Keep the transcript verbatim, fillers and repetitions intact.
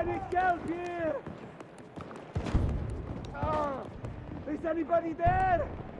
I need help here! Ah, is anybody there?